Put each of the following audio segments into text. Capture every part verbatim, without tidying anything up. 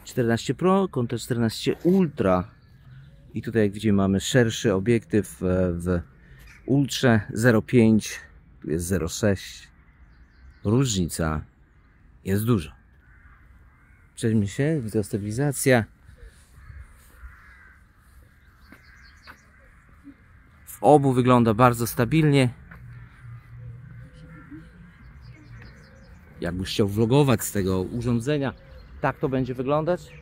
czternaście Pro kontra czternaście Ultra. I tutaj, jak widzimy, mamy szerszy obiektyw w Ultrze zero przecinek pięć, tu jest zero przecinek sześć. Różnica jest duża. Przejdźmy się, widzę stabilizacja. W obu wygląda bardzo stabilnie. Jakbyś chciał vlogować z tego urządzenia, tak to będzie wyglądać.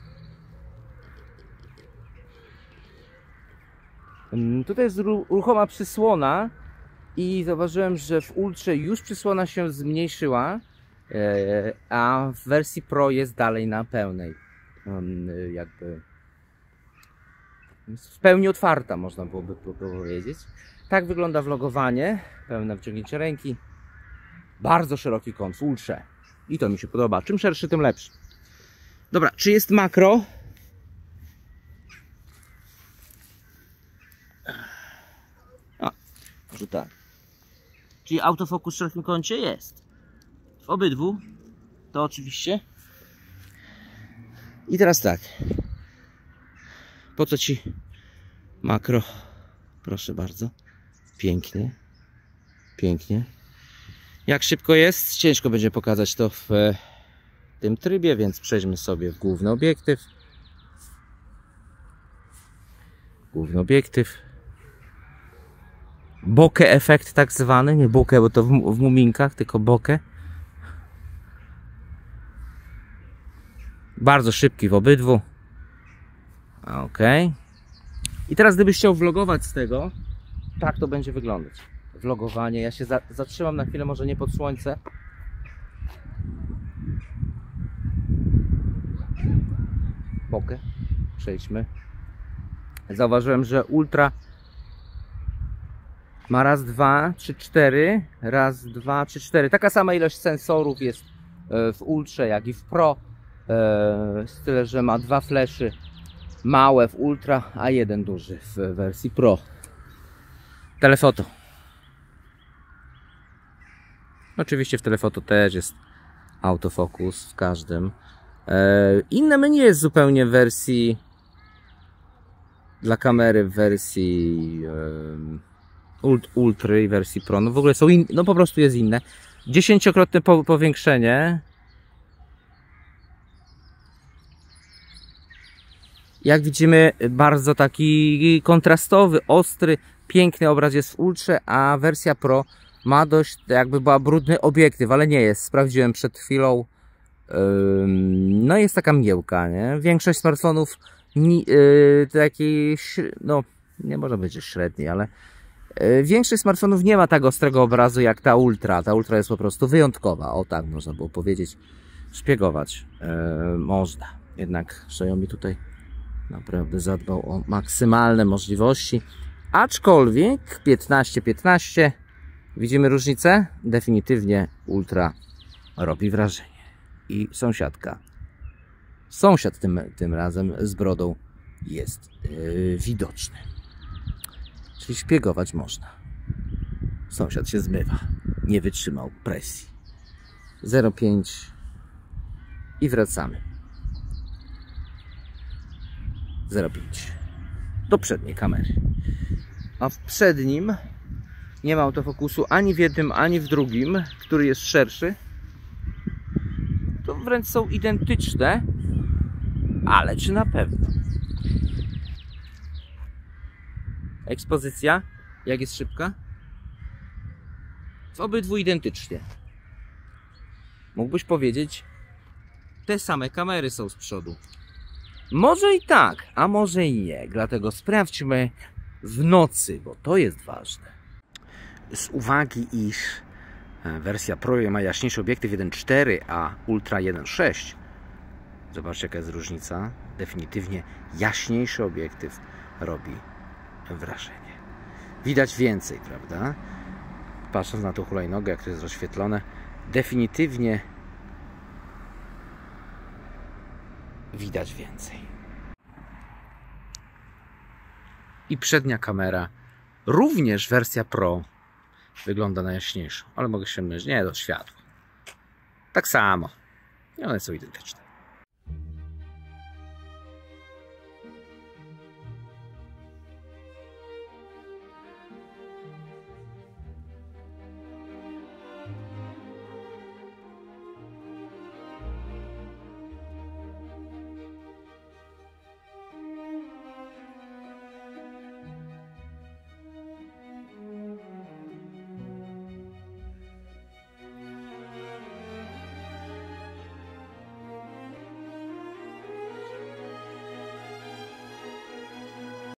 Tutaj jest ruchoma przysłona i zauważyłem, że w Ultrze już przysłona się zmniejszyła, a w wersji Pro jest dalej na pełnej, jakby w pełni otwarta, można byłoby powiedzieć. Tak wygląda vlogowanie, pełne wciągnięcie ręki, bardzo szeroki kąt w Ultrze i to mi się podoba. Czym szerszy, tym lepszy. Dobra, czy jest makro? A, może tak. Czyli autofokus w szerokim kącie jest. W obydwu. To oczywiście. I teraz tak. Po co ci makro? Proszę bardzo. Pięknie. Pięknie. Jak szybko jest? Ciężko będzie pokazać to w tym trybie, więc przejdźmy sobie w główny obiektyw. Główny obiektyw. Bokeh efekt tak zwany. Nie bokeh, bo to w, w muminkach, tylko bokeh. Bardzo szybki w obydwu. Ok. I teraz gdybyś chciał vlogować z tego, tak to będzie wyglądać. Vlogowanie. Ja się za, zatrzymam na chwilę, może nie pod słońce. Bokeh. Przejdźmy. Zauważyłem, że Ultra ma raz, dwa, trzy, cztery. Raz, dwa, trzy, cztery. Taka sama ilość sensorów jest w Ultrze, jak i w Pro. Z tyle, że ma dwa fleszy małe w Ultra, a jeden duży w wersji Pro. Telefoto. Oczywiście w telefoto też jest autofokus w każdym. Inne menu jest zupełnie w wersji dla kamery w wersji ult, Ultry i wersji Pro. No w ogóle są inne, no po prostu jest inne. Dziesięciokrotne po, powiększenie. Jak widzimy, bardzo taki kontrastowy, ostry, piękny obraz jest w Ultrze, a wersja Pro ma dość, jakby była brudny obiektyw, ale nie jest. Sprawdziłem przed chwilą. No jest taka mgiełka, nie? Większość smartfonów yy, takiej, no nie można powiedzieć średniej, ale yy, większość smartfonów nie ma tak ostrego obrazu jak ta Ultra. Ta Ultra jest po prostu wyjątkowa. O tak można było powiedzieć. Szpiegować yy, można. Jednak Xiaomi tutaj naprawdę zadbał o maksymalne możliwości. Aczkolwiek piętnaście piętnaście. Widzimy różnicę? Definitywnie Ultra robi wrażenie. I sąsiadka. Sąsiad tym, tym razem z brodą jest yy, widoczny. Czyli szpiegować można. Sąsiad się zmywa. Nie wytrzymał presji. zero przecinek pięć i wracamy. zero przecinek pięć do przedniej kamery. A w przednim nie ma autofokusu ani w jednym, ani w drugim, który jest szerszy. To wręcz są identyczne, ale czy na pewno? Ekspozycja, jak jest szybka? W obydwu identycznie. Mógłbyś powiedzieć, te same kamery są z przodu. Może i tak, a może i nie. Dlatego sprawdźmy w nocy, bo to jest ważne. Z uwagi, iż wersja Pro ma jaśniejszy obiektyw jeden przecinek cztery, a Ultra jeden przecinek sześć. Zobaczcie, jaka jest różnica. Definitywnie jaśniejszy obiektyw robi wrażenie. Widać więcej, prawda? Patrząc na tą hulajnogę, jak to jest rozświetlone, definitywnie widać więcej. I przednia kamera, również wersja Pro, wygląda na jaśniejszą, ale mogę się mylić. Nie, to światło. Tak samo. I one są identyczne.